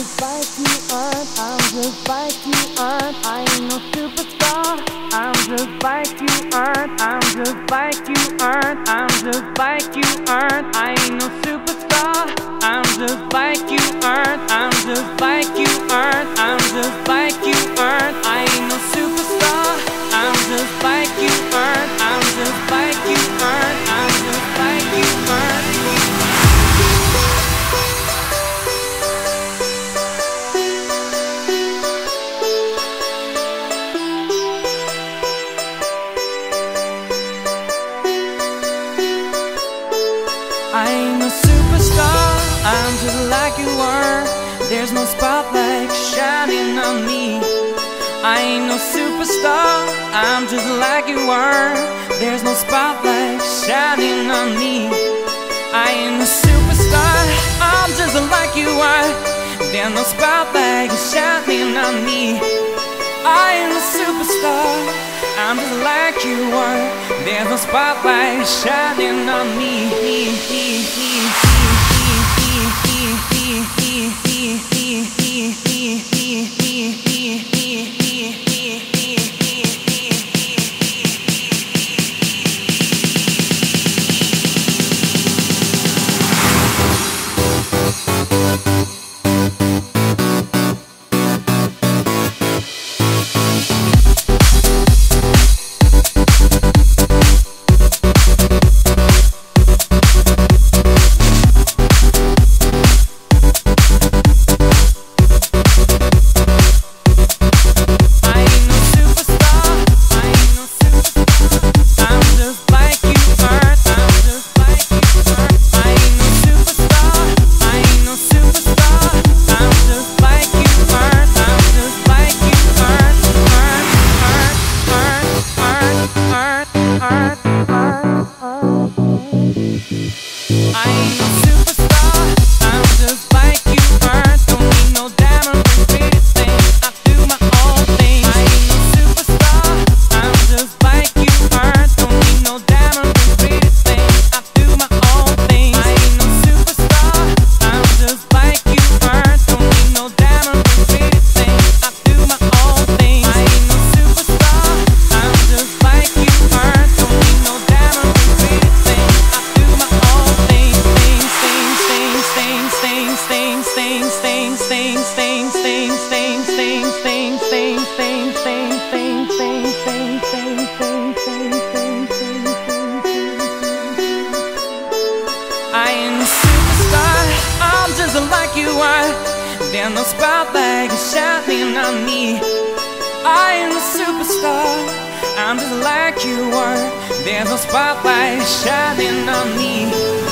just like you aren't, I'm just like you aren't. I ain't no superstar. I'm just like you aren't, I'm just like you aren't. I'm just like you aren't. I ain't no superstar. I'm just like you aren't, I'm just like you aren't. I'm just like you aren't. I ain't no superstar. I'm just like you aren't, I'm just like you aren't. I'm just like you aren't. I ain't no superstar, I'm just like you are. There's no spotlight shining on me. I ain't no superstar, I'm just like you are. There's no spotlight shining on me. I ain't no superstar, I'm just like you are. There's no spotlight shining on me. I ain't a superstar, I'm just like you are. There's no spotlight shining on me. I ain't a superstar, I'm just like you are. There's no spotlight shining on me. I ain't a superstar, I'm just like you are. There's no spotlight shining on me.